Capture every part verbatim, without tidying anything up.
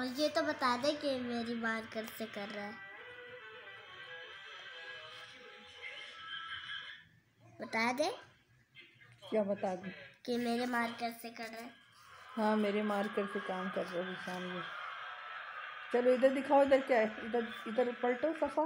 और ये तो बता दे कि मेरी मार्कर से कर रहा है। बता दे। क्या बता दूं? कि मेरे मार्कर से कर रहा है। हाँ, मेरे मार्कर से काम कर रहे हो सामने। चलो इधर दिखाओ, इधर क्या है? इधर इधर पलटो सफा।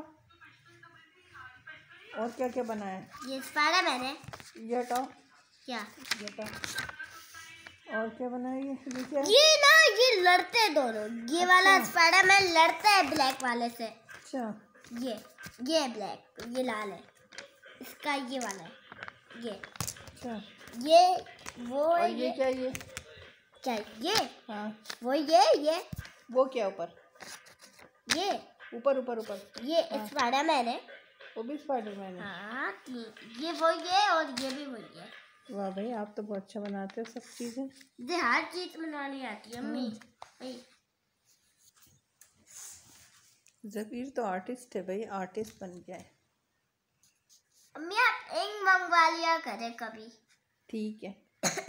और क्या क्या बनाया है? ये स्पाइडरमैन है। ये हटाओ। क्या? ये हटाओ। और क्या बनाया ये? ये क्या है? ये ना ये लड़ते हैं दोनों। ये अच्छा। वाला स्पाइडरमैन लड़ता है ब्लैक वाले से। अच्छा। ये ये ब्लैक, ये लाल है। इसका ये वाला है ये। अच्छा। ये वो और है ये, ये क्या ये? क्या ये? हाँ, वो ये ये वो क्या ऊपर? ये ऊपर ऊपर ऊपर ये हाँ। स्पाइडरमैन है। वो भी स्पाइडरमैन है। हाँ, ये वो ये और ये भी वही है। वाह भाई, आप तो बहुत अच्छा बनाते हो सब चीजें। मुझे हर चीज बनानी आती है अम्मी। भाई ज़फ़ीर तो आर्टिस्ट है भाई, आर्टिस्ट बन गया है। अम्मी आप इंक मंगवा लिया करे कभी। ठीक है।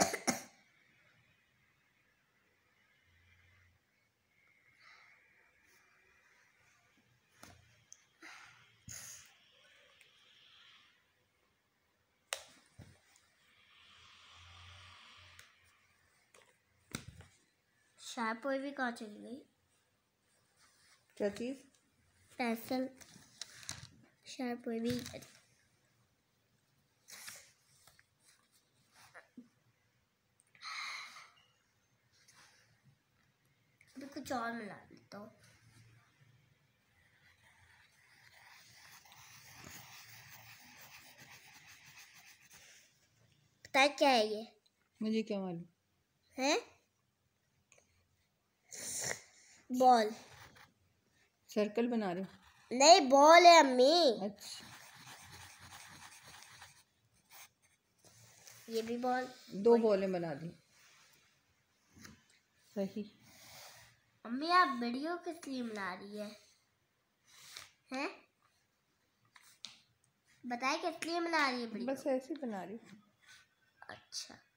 शार्प भी कहाँ चली गई? क्या चीज? पेंसिल शार्प भी। अभी कुछ और मिला लेता हूँ। पता है क्या है ये? मुझे क्या मालूम है? बॉल। सर्कल बना रहे हो? नहीं, बॉल है अम्मी। अच्छा, ये भी बॉल। दो बॉलें बना दी। सही। अम्मी आप वीडियो किस लिए बना रही है? हैं? बताए किस लिए बना रही है वीडियो? बस ऐसे ही बना रही हूँ। अच्छा।